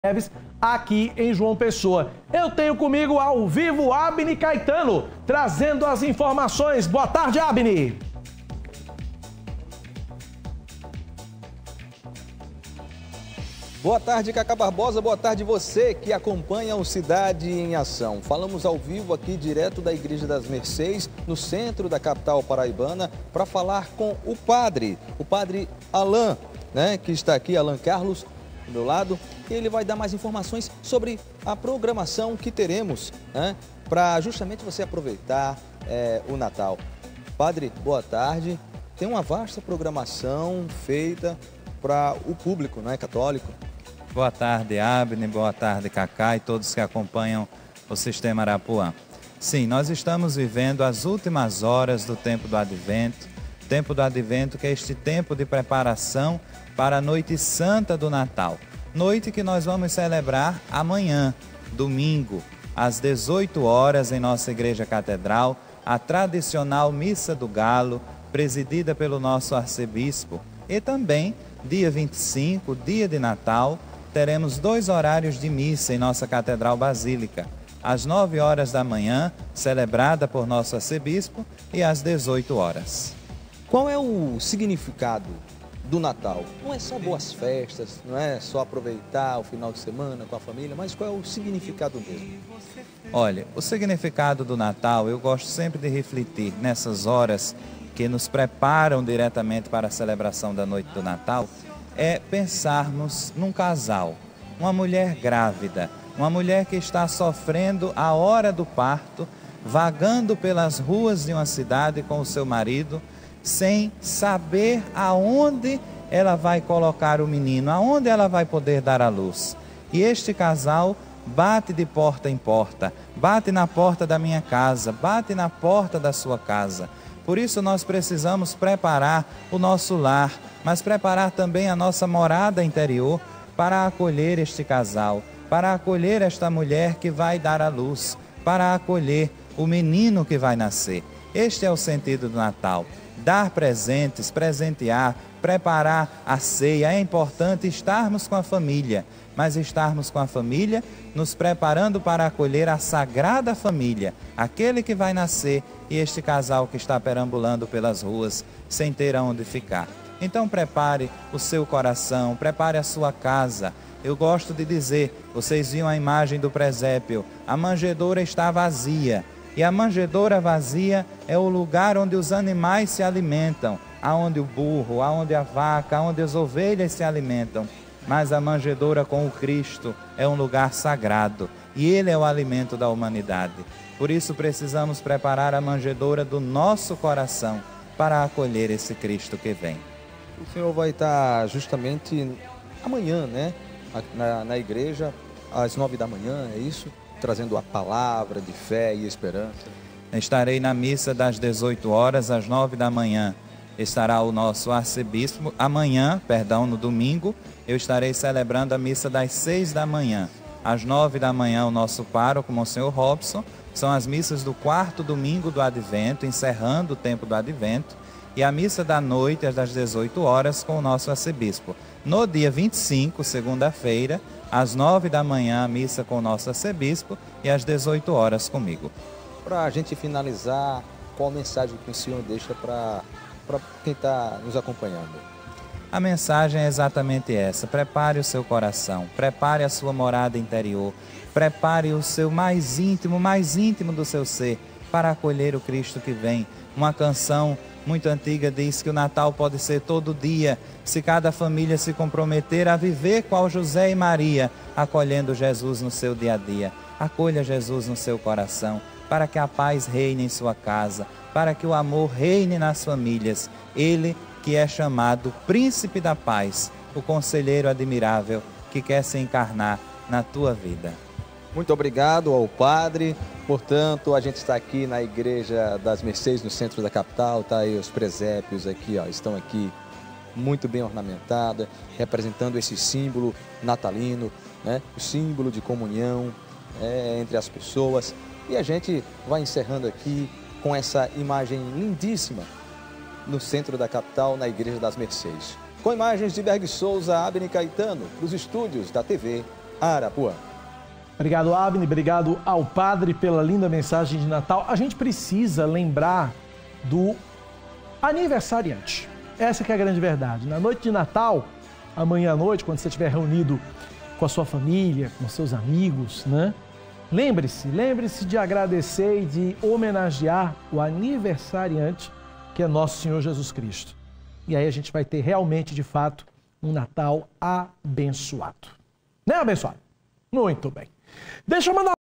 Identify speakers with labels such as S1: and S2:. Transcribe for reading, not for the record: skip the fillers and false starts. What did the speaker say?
S1: Neves, aqui em João Pessoa. Eu tenho comigo ao vivo Abne Caetano, trazendo as informações. Boa tarde, Abne.
S2: Boa tarde, Cacá Barbosa. Boa tarde você que acompanha o Cidade em Ação. Falamos ao vivo aqui direto da Igreja das Mercês, no centro da capital paraibana, para falar com o padre Alain, que está aqui, Alain Carlos, do meu lado. Ele vai dar mais informações sobre a programação que teremos, para justamente você aproveitar o Natal. Padre, boa tarde. Tem uma vasta programação feita para o público, católico.
S3: Boa tarde, Abne, boa tarde, Cacá e todos que acompanham o Sistema Arapuã. Sim, nós estamos vivendo as últimas horas do tempo do Advento. Tempo do Advento, que é este tempo de preparação para a noite santa do Natal. Noite que nós vamos celebrar amanhã, domingo, às 18 horas, em nossa Igreja Catedral, a tradicional Missa do Galo, presidida pelo nosso arcebispo. E também, dia 25, dia de Natal, teremos 2 horários de missa em nossa Catedral Basílica. Às 9 horas da manhã, celebrada por nosso arcebispo, e às 18 horas.
S2: Qual é o significado do Natal? Não é só boas festas, não é só aproveitar o final de semana com a família, mas qual é o significado mesmo?
S3: Olha, o significado do Natal, eu gosto sempre de refletir nessas horas que nos preparam diretamente para a celebração da noite do Natal, é pensarmos num casal, uma mulher grávida, uma mulher que está sofrendo a hora do parto, vagando pelas ruas de uma cidade com o seu marido, sem saber aonde ela vai colocar o menino, aonde ela vai poder dar à luz. E este casal bate de porta em porta, bate na porta da minha casa, bate na porta da sua casa. Por isso nós precisamos preparar o nosso lar, mas preparar também a nossa morada interior para acolher este casal, para acolher esta mulher que vai dar à luz, para acolher o menino que vai nascer. Este é o sentido do Natal. Dar presentes, presentear, preparar a ceia. É importante estarmos com a família, mas estarmos com a família nos preparando para acolher a Sagrada Família, aquele que vai nascer e este casal que está perambulando pelas ruas sem ter aonde ficar. Então prepare o seu coração, prepare a sua casa. Eu gosto de dizer, vocês viram a imagem do presépio, a manjedoura está vazia. E a manjedoura vazia é o lugar onde os animais se alimentam, aonde o burro, aonde a vaca, aonde as ovelhas se alimentam. Mas a manjedoura com o Cristo é um lugar sagrado e Ele é o alimento da humanidade. Por isso precisamos preparar a manjedoura do nosso coração para acolher esse Cristo que vem.
S2: O senhor vai estar justamente amanhã, na igreja, às 9 da manhã, é isso? Trazendo a palavra de fé e esperança.
S3: Estarei na missa das 18 horas às 9 da manhã. Estará o nosso arcebispo. No domingo, eu estarei celebrando a missa das 6 da manhã. Às 9 da manhã, o nosso pároco, Monsenhor Robson. São as missas do 4º domingo do Advento, encerrando o tempo do Advento. E a missa da noite, às 18 horas, com o nosso arcebispo. No dia 25, segunda-feira, às 9 da manhã, a missa com o nosso arcebispo e às 18 horas comigo.
S2: Para a gente finalizar, qual a mensagem que o senhor deixa para quem está nos acompanhando?
S3: A mensagem é exatamente essa: prepare o seu coração, prepare a sua morada interior, prepare o seu mais íntimo do seu ser para acolher o Cristo que vem. Uma canção muito antiga diz que o Natal pode ser todo dia, se cada família se comprometer a viver qual José e Maria, acolhendo Jesus no seu dia a dia. Acolha Jesus no seu coração, para que a paz reine em sua casa, para que o amor reine nas famílias. Ele que é chamado Príncipe da Paz, o conselheiro admirável que quer se encarnar na tua vida.
S2: Muito obrigado ao padre. Portanto, a gente está aqui na Igreja das Mercês, no centro da capital. Tá aí os presépios aqui, estão aqui muito bem ornamentados, representando esse símbolo natalino, o símbolo de comunhão entre as pessoas. E a gente vai encerrando aqui com essa imagem lindíssima no centro da capital, na Igreja das Mercês. Com imagens de Berg Souza, Abne Caetano, para os estúdios da TV Arapuã.
S1: Obrigado, Abner. Obrigado ao padre pela linda mensagem de Natal. A gente precisa lembrar do aniversariante. Essa que é a grande verdade. Na noite de Natal, amanhã à noite, quando você estiver reunido com a sua família, com seus amigos, né? Lembre-se de agradecer e de homenagear o aniversariante, que é nosso Senhor Jesus Cristo. E aí a gente vai ter realmente, de fato, um Natal abençoado. Né, abençoado? Muito bem. Deixa eu mandar